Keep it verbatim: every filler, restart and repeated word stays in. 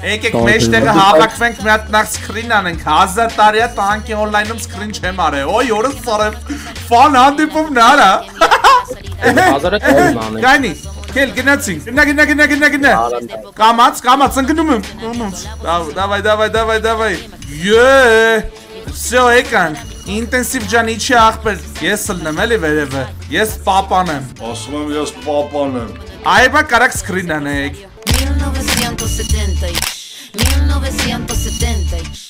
Եկեք մեջտեղը հավաքվենք մի հատ նախ սկրին անենք, հազար տարի է տանկի օնլայնում սկրին չեմ արել, ոյ օրս սարև, ֆան հանդիպումն արա։ Գայնի, կել գնացինք, գնա գնա գնա գնա գնա, կամաց, կամաց, ընգնում եմ, դավայ, դավայ, դավայ, դավայ, յե, սյո եկանք, ինտենսիվ ջան իչի աղբեր, ես սլնեմ էլի վերևը, ես պապան եմ։ Ասում եմ ես պապան եմ։ Այբա կարակ սկրին անեք։ mil novecientos setenta y mil novecientos setenta y